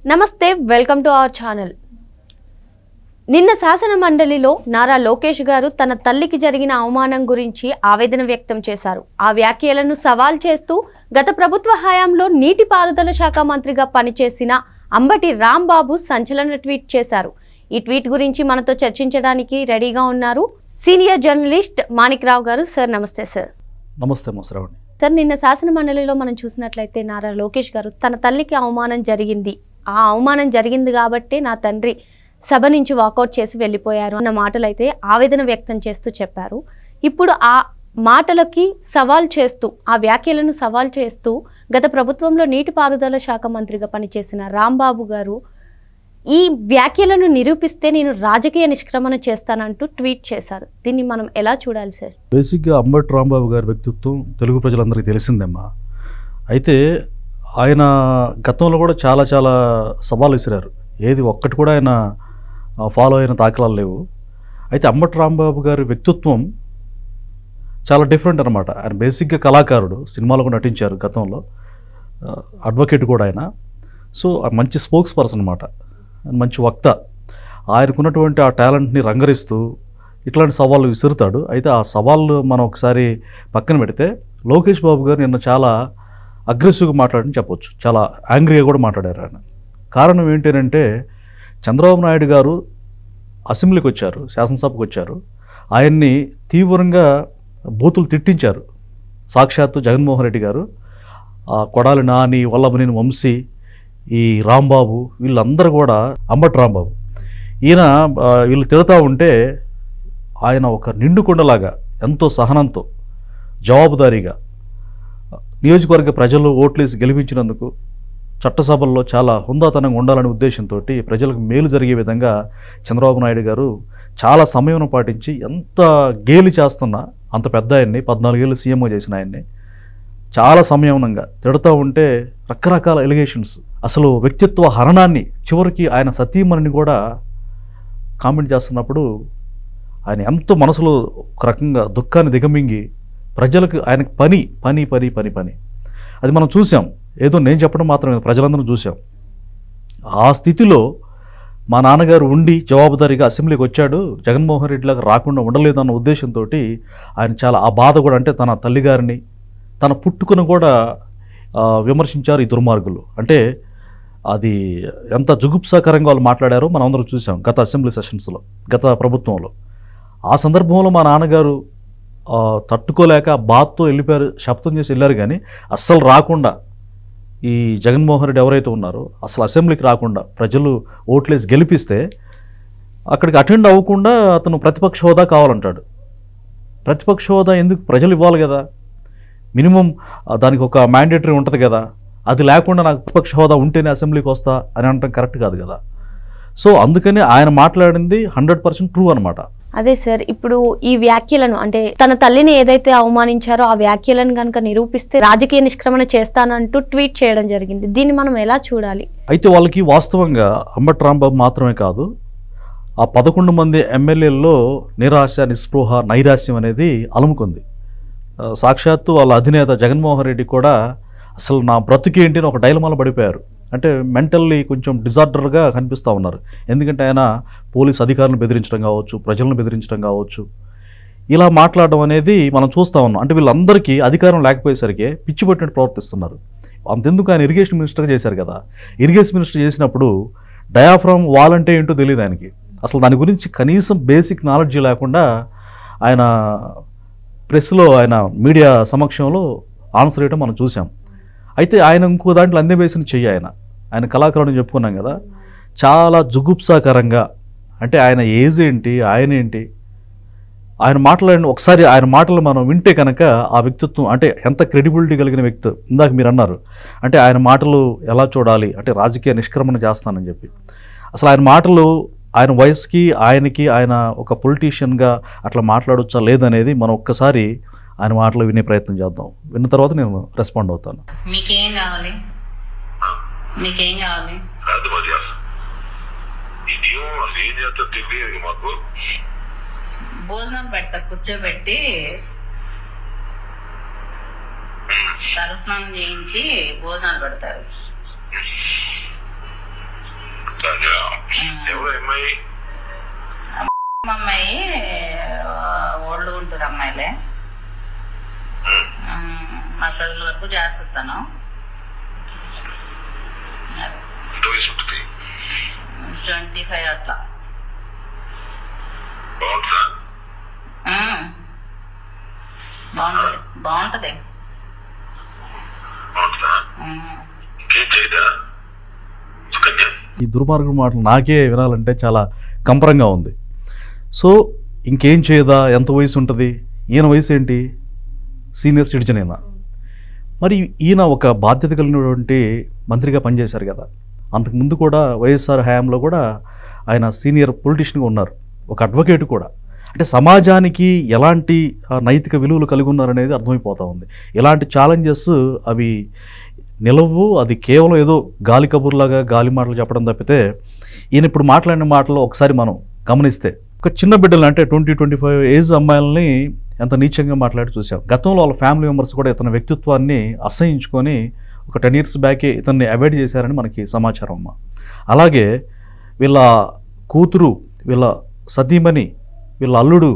నమస్తే, welcome to our channel. నిన్న శాసన మండలిలో నారా లోకేష్ గారు తన తల్లికి జరిగిన అవమానం గురించి ఆవేదన వ్యక్తం చేశారు. ఆ వ్యాఖ్యలను సవాల్ చేస్తూ గత ప్రభుత్వ హయాంలో నీటిపారుదల శాఖ మంత్రిగా పనిచేసిన అంబటి రాంబాబు సంచలన ట్వీట్ చేశారు. ఈ ట్వీట్ గురించి మనతో చర్చించడానికి రెడీగా ఉన్నారు సీనియర్ జర్నలిస్ట్ మాణిక్రావు గారు. సార్ నమస్తే. సార్ నమస్తే మోసరావుని. సార్, నిన్న శాసన మండలిలో మనం చూసినట్లయితే నారా లోకేష్ గారు తన తల్లికి అవమానం జరిగింది, ఆ అవమానం జరిగింది కాబట్టి నా తండ్రి సభ నుంచి వాకౌట్ చేసి వెళ్ళిపోయారు అన్న మాటలు అయితే ఆవేదన వ్యక్తం చేస్తూ చెప్పారు. ఇప్పుడు ఆ మాటలకి సవాల్ చేస్తూ, ఆ వ్యాఖ్యలను సవాల్ చేస్తూ గత ప్రభుత్వంలో నీటిపారుదల శాఖ మంత్రిగా పనిచేసిన రాంబాబు గారు ఈ వ్యాఖ్యలను నిరూపిస్తే నేను రాజకీయ నిష్క్రమణ చేస్తానంటూ ట్వీట్ చేశారు. దీన్ని మనం ఎలా చూడాలి సార్? బేసిక్గా అంబటి రాంబాబు గారి వ్యక్తిత్వం తెలుగు ప్రజలందరికీ తెలిసిందేమ్మా. అయితే ఆయన గతంలో కూడా చాలా సవాళ్ళు విసిరారు. ఏది ఒక్కటి కూడా ఆయన ఫాలో అయిన దాఖలాలు లేవు. అయితే అంబటి రాంబాబు గారి వ్యక్తిత్వం చాలా డిఫరెంట్ అనమాట. ఆయన బేసిక్గా కళాకారుడు, సినిమాలో కూడా నటించారు గతంలో, అడ్వకేట్ కూడా ఆయన. సో మంచి స్పోక్స్ పర్సన్ అనమాట, మంచి వక్త. ఆయనకున్నటువంటి ఆ టాలెంట్ని రంగరిస్తూ ఇట్లాంటి సవాళ్ళు విసురుతాడు. అయితే ఆ సవాళ్ళు మనం ఒకసారి పక్కన పెడితే లోకేష్ బాబు గారు నిన్న చాలా అగ్రెసివ్గా మాట్లాడని చెప్పొచ్చు, చాలా యాంగ్రీగా కూడా మాట్లాడారు ఆయన. కారణం ఏంటంటే చంద్రబాబు నాయుడు గారు అసెంబ్లీకి వచ్చారు, శాసనసభకు వచ్చారు, ఆయన్ని తీవ్రంగా బూతులు తిట్టించారు. సాక్షాత్తు జగన్మోహన్ రెడ్డి గారు, కొడాలి నాని, వల్లభనేని వంశీ, ఈ రాంబాబు, వీళ్ళందరూ కూడా అంబటి రాంబాబు ఈయన వీళ్ళు తిడతా ఉంటే ఆయన ఒక నిండుకొండలాగా ఎంతో సహనంతో జవాబుదారీగా నియోజకవర్గ ప్రజలు ఓట్లేసి గెలిపించినందుకు చట్టసభల్లో చాలా హుందాతనంగా ఉండాలనే ఉద్దేశంతో ప్రజలకు మేలు జరిగే విధంగా చంద్రబాబు నాయుడు గారు చాలా సమయం పాటించి ఎంత గేలి చేస్తున్నా అంత పెద్ద ఆయన్ని, 14 ఏళ్ళు సీఎంగా చేసిన ఆయన్ని చాలా సంయమనంగా తిడుతూ ఉంటే రకరకాల ఎలిగేషన్స్, అసలు వ్యక్తిత్వ హరణాన్ని, చివరికి ఆయన సతీమణిని కూడా కామెంట్ చేస్తున్నప్పుడు ఆయన ఎంతో మనసులో ఒక రకంగా దుఃఖాన్ని దిగమింగి ప్రజలకు ఆయనకు పని పని పని పని పని అది మనం చూసాం. ఏదో నేను చెప్పడం మాత్రమే, ప్రజలందరూ చూసాం. ఆ స్థితిలో మా నాన్నగారు ఉండి జవాబుదారీగా అసెంబ్లీకి వచ్చాడు, జగన్మోహన్ రెడ్డిలాగా రాకుండా ఉండలేదన్న ఉద్దేశంతో ఆయన చాలా ఆ బాధ కూడా, అంటే తన తల్లిగారిని, తన పుట్టుకను కూడా విమర్శించారు ఈ దుర్మార్గులు. అంటే అది ఎంత జుగుప్సాకరంగా వాళ్ళు మాట్లాడారో మనం అందరం చూసాం గత అసెంబ్లీ సెషన్స్లో, గత ప్రభుత్వంలో. ఆ సందర్భంలో మా నాన్నగారు తట్టుకోలేక బాధతో వెళ్ళిపోయారు, శబ్దం చేసి వెళ్ళారు. కానీ అస్సలు రాకుండా ఈ జగన్మోహన్ రెడ్డి ఎవరైతే ఉన్నారో అసలు అసెంబ్లీకి రాకుండా ప్రజలు ఓట్లేసి గెలిపిస్తే అక్కడికి అటెండ్ అవ్వకుండా అతను ప్రతిపక్ష హోదా కావాలంటాడు. ప్రతిపక్ష హోదా ఎందుకు? ప్రజలు ఇవ్వాలి కదా, మినిమం దానికి ఒక మ్యాండేటరీ ఉంటుంది కదా. అది లేకుండా నాకు ప్రతిపక్ష హోదా ఉంటేనే అసెంబ్లీకి వస్తా అని అనడం కరెక్ట్ కాదు కదా. సో అందుకని ఆయన మాట్లాడింది 100% ట్రూ అనమాట. అదే సార్, ఇప్పుడు ఈ వ్యాఖ్యలను, అంటే తన తల్లిని ఏదైతే అవమానించారో ఆ వ్యాఖ్యలను కనుక నిరూపిస్తే రాజకీయ నిష్క్రమణ చేస్తానంటూ ట్వీట్ చేయడం జరిగింది. దీన్ని మనం ఎలా చూడాలి? అయితే వాళ్ళకి వాస్తవంగా అంబటి రాంబాబు మాత్రమే కాదు, ఆ 11 మంది ఎమ్మెల్యేల్లో నిరాశ, నిస్పృహ, నైరాశ్యం అనేది అలుముకుంది. సాక్షాత్తు వాళ్ళ అధినేత జగన్మోహన్ రెడ్డి కూడా అసలు నా బ్రతుకేంటి అని ఒక డైలమాలో పడిపోయారు. అంటే మెంటల్లీ కొంచెం డిజార్డర్గా కనిపిస్తూ ఉన్నారు. ఎందుకంటే ఆయన పోలీస్ అధికారులను బెదిరించడం కావచ్చు, ప్రజలను బెదిరించడం కావచ్చు, ఇలా మాట్లాడడం అనేది మనం చూస్తూ ఉన్నాం. అంటే వీళ్ళందరికీ అధికారం లేకపోయేసరికి పిచ్చి పట్టినట్టు ప్రవర్తిస్తున్నారు. అంతెందుకు ఆయన ఇరిగేషన్ మినిస్టర్గా చేశారు కదా. ఇరిగేషన్ మినిస్టర్ చేసినప్పుడు డయాఫ్రామ్ వాల్ అంటే ఏంటో తెలియదు ఆయనకి. అసలు దాని గురించి కనీసం బేసిక్ నాలెడ్జ్ లేకుండా ఆయన ప్రెస్లో, ఆయన మీడియా సమక్షంలో ఆన్సర్ చేయడం మనం చూసాం. అయితే ఆయన ఇంకో దాంట్లో అందేవేసిన చెయ్యి, ఆయన కళాకారుని చెప్పుకున్నాం కదా, చాలా జుగుప్సాకరంగా, అంటే ఆయన ఏజ్ ఏంటి, ఆయన ఏంటి, ఆయన మాట్లాడిన ఒకసారి ఆయన మాటలు మనం వింటే కనుక ఆ వ్యక్తిత్వం, అంటే ఎంత క్రెడిబిలిటీ కలిగిన వ్యక్తి. ఇందాక మీరు అన్నారు, అంటే ఆయన మాటలు ఎలా చూడాలి, అంటే రాజకీయ నిష్క్రమణ చేస్తానని చెప్పి. అసలు ఆయన మాటలు, ఆయన వయసుకి ఆయనకి, ఆయన ఒక పొలిటీషియన్గా అట్లా మాట్లాడొచ్చా లేదనేది మనం ఒక్కసారి ఆయన మాటలు వినే ప్రయత్నం చేద్దాం. విన్న తర్వాత నేను రెస్పాండ్ అవుతాను. మీకేం కావాలి? మీకేం కావాలి? భోజనాలు పెడతా, కూర్చోబెట్టి తలస్నానం చేయించి భోజనాలు పెడతారు. ఎవరు అమ్మాయి? అమ్మాయి ఓల్డ్ గుంటూరు అమ్మాయిలే. మసాజ్ వరకు చేస్తాను. ఎంత వయసు ఉంటుంది? 25 అట్లా. బాగుంటుందా? బాగుంటది. బాగుంటుందా? ఇంకేం చేయదా సుకన్య? ఈ దుర్మార్గుడు మాటలు నాకే వినాలంటే చాలా కంపరంగా ఉంది. సో ఇంకేం చేయదా? ఎంత వయసు ఉంటుంది? ఈయన వయసు ఏంటి? సీనియర్ సిటిజన్ అయినా. మరి ఈయన ఒక బాధ్యత కలిగినటువంటి మంత్రిగా పనిచేశారు కదా. అంతకుముందు కూడా వైఎస్ఆర్ హయాంలో కూడా ఆయన సీనియర్ పొలిటీషియన్గా ఉన్నారు, ఒక అడ్వకేట్ కూడా. అంటే సమాజానికి ఎలాంటి నైతిక విలువలు కలిగి ఉన్నారనేది అర్థమైపోతూ ఉంది. ఇలాంటి ఛాలెంజెస్ అవి నిలవు. అది కేవలం ఏదో గాలి కబుర్లాగా గాలి మాటలు చెప్పడం తప్పితే ఈయన ఇప్పుడు మాట్లాడిన మాటలు ఒకసారి మనం గమనిస్తే ఒక చిన్న బిడ్డలు అంటే 20-25 ఏజ్ అమ్మాయిలని ఎంత నీచంగా మాట్లాడి చూసాం. గతంలో వాళ్ళ ఫ్యామిలీ మెంబర్స్ కూడా ఇతని వ్యక్తిత్వాన్ని అసహించుకొని ఒక 10 years బ్యాకే ఇతన్ని అవాయిడ్ చేశారని మనకి సమాచారం అమ్మ. అలాగే వీళ్ళ కూతురు, వీళ్ళ సతీమణి, వీళ్ళ అల్లుడు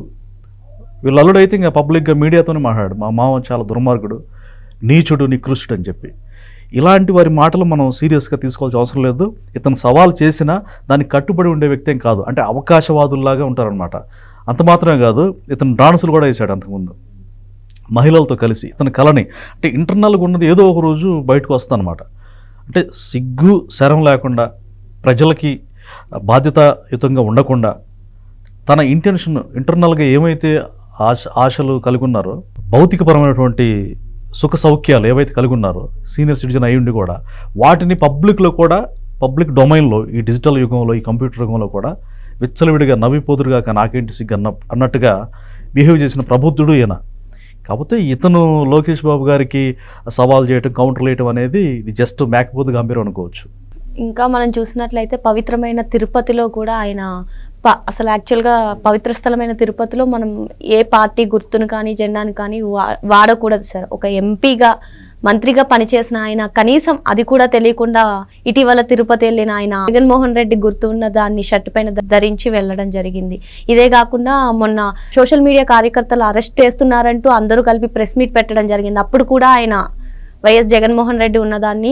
అయితే ఇంకా పబ్లిక్గా మీడియాతోనే మాట్లాడు, మా మామ చాలా దుర్మార్గుడు, నీచుడు, నికృష్టుడు అని చెప్పి. ఇలాంటి వారి మాటలు మనం సీరియస్గా తీసుకోవాల్సిన అవసరం లేదు. ఇతను సవాల్ చేసినా దానికి కట్టుబడి ఉండే వ్యక్తి ఏం కాదు. అంటే అవకాశవాదుల్లాగా ఉంటారనమాట. అంత మాత్రమే కాదు, ఇతను డాన్సులు కూడా వేశాడు అంతకుముందు మహిళలతో కలిసి. ఇతని కళని అంటే ఇంటర్నల్గా ఉన్నది ఏదో ఒక రోజు బయటకు వస్తుందన్నమాట. అంటే సిగ్గు శరం లేకుండా, ప్రజలకి బాధ్యతాయుతంగా ఉండకుండా, తన ఇంటర్నల్గా ఏమైతే ఆశలు కలిగి ఉన్నారో, భౌతికపరమైనటువంటి సుఖ సౌఖ్యాలు ఏవైతే కలిగి ఉన్నారో సీనియర్ సిటిజన్ అయ్యుండి కూడా వాటిని పబ్లిక్లో కూడా, పబ్లిక్ డొమైన్లో, ఈ డిజిటల్ యుగంలో, ఈ కంప్యూటర్ యుగంలో కూడా విచ్చలవిడిగా నవ్విపోదురుగా నాకేంటి సిగ్గు అన్నట్టుగా బిహేవ్ చేసిన ప్రబుద్ధుడు ఈయన. కాకపోతే ఇతను లోకేష్ బాబు గారికి సవాల్ చేయటం, కౌంటర్ వేయటం అనేది ఇది జస్ట్ మేకపోతు గంభీరం అనుకోవచ్చు. ఇంకా మనం చూసినట్లయితే పవిత్రమైన తిరుపతిలో కూడా ఆయన అసలు యాక్చువల్గా పవిత్ర స్థలమైన తిరుపతిలో మనం ఏ పార్టీ గుర్తును కానీ జెండాను కానీ వాడకూడదు సార్. ఒక ఎంపీగా, మంత్రిగా పనిచేసిన ఆయన కనీసం అది కూడా తెలియకుండా ఇటీవల తిరుపతి వెళ్ళిన ఆయన జగన్మోహన్ రెడ్డి గుర్తు ఉన్న దాన్ని షర్ట్ పైన ధరించి వెళ్ళడం జరిగింది. ఇదే కాకుండా మొన్న సోషల్ మీడియా కార్యకర్తలు అరెస్ట్ చేస్తున్నారంటూ అందరూ కలిపి ప్రెస్ మీట్ పెట్టడం జరిగింది. అప్పుడు కూడా ఆయన వైఎస్ జగన్మోహన్ రెడ్డి ఉన్నదాన్ని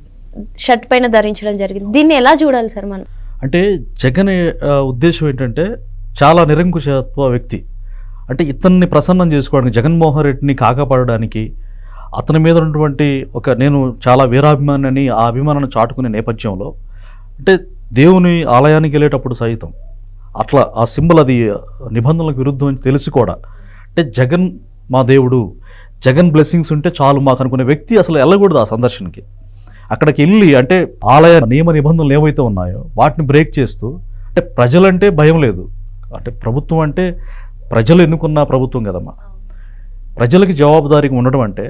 షర్ట్ పైన ధరించడం జరిగింది. దీన్ని ఎలా చూడాలి సార్ మనం? అంటే జగన్ ఉద్దేశం ఏంటంటే చాలా నిరంకుశత్వ వ్యక్తి. అంటే ఇతన్ని ప్రసన్నం చేసుకోవడానికి, జగన్మోహన్ రెడ్డిని కాకాపడడానికి, అతని మీద ఉన్నటువంటి నేను చాలా వీరాభిమాని అని ఆ అభిమానాన్ని చాటుకునే నేపథ్యంలో, అంటే దేవుని ఆలయానికి వెళ్ళేటప్పుడు సైతం అట్లా ఆ సింబల్ అది నిబంధనలకు విరుద్ధం అని తెలిసి కూడా, అంటే జగన్ మా దేవుడు, జగన్ బ్లెస్సింగ్స్ ఉంటే చాలు మాకు అనుకునే వ్యక్తి అసలు వెళ్ళకూడదు ఆ సందర్శనకి. అక్కడికి వెళ్ళి అంటే ఆలయ నియమ నిబంధనలు ఏవైతే ఉన్నాయో వాటిని బ్రేక్ చేస్తూ, అంటే ప్రజలంటే భయం లేదు, అంటే ప్రభుత్వం అంటే ప్రజలు ఎన్నుకున్న ప్రభుత్వం కదమ్మా, ప్రజలకి జవాబుదారీగా ఉండడం అంటే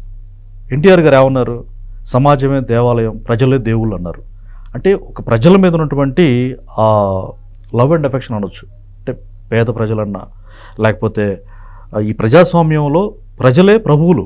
ఎన్టీఆర్ గారు ఏమన్నారు, సమాజమే దేవాలయం, ప్రజలే దేవుళ్ళు అన్నారు. అంటే ఒక ప్రజల మీద ఉన్నటువంటి ఆ లవ్ అండ్ అఫెక్షన్ అనొచ్చు. అంటే పేద ప్రజలన్నా, లేకపోతే ఈ ప్రజాస్వామ్యంలో ప్రజలే ప్రభువులు,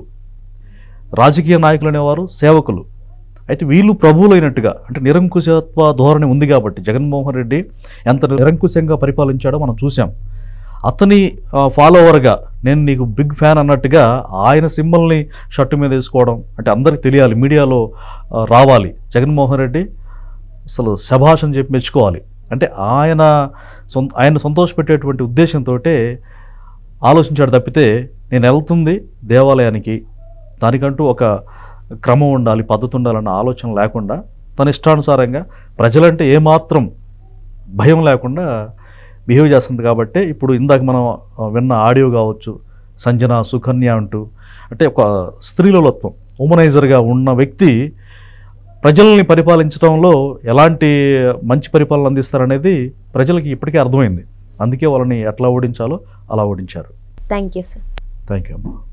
రాజకీయ నాయకులు అనేవారు సేవకులు. అయితే వీళ్ళు ప్రభువులు అయినట్టుగా, అంటే నిరంకుశత్వ ధోరణి ఉంది కాబట్టి జగన్మోహన్ రెడ్డి ఎంత నిరంకుశంగా పరిపాలించాడో మనం చూసాం. అతని ఫాలోవర్గా నేను నీకు బిగ్ ఫ్యాన్ అన్నట్టుగా ఆయన సింబల్ని షర్టు మీద వేసుకోవడం అంటే అందరికి తెలియాలి, మీడియాలో రావాలి, జగన్మోహన్ రెడ్డి అసలు శభాష్ అని చెప్పి మెచ్చుకోవాలి. అంటే ఆయన సంతోషపెట్టేటువంటి ఉద్దేశంతో ఆలోచించాడు తప్పితే నేను వెళ్తుంది దేవాలయానికి, దానికంటూ ఒక క్రమం ఉండాలి, పద్ధతి ఉండాలన్న ఆలోచన లేకుండా తన ఇష్టానుసారంగా ప్రజలంటే ఏమాత్రం భయం లేకుండా బిహేవ్ చేస్తుంది. కాబట్టి ఇప్పుడు ఇందాక మనం విన్న ఆడియో కావచ్చు, సంజన, సుకన్య అంటూ, అంటే ఒక స్త్రీలోత్వం, ఉమనైజర్గా ఉన్న వ్యక్తి ప్రజల్ని పరిపాలించడంలో ఎలాంటి మంచి పరిపాలన అందిస్తారనేది ప్రజలకి ఇప్పటికే అర్థమైంది. అందుకే వాళ్ళని ఎట్లా ఓడించాలో అలా ఓడించారు. Thank you sir. Thank you అమ్మా.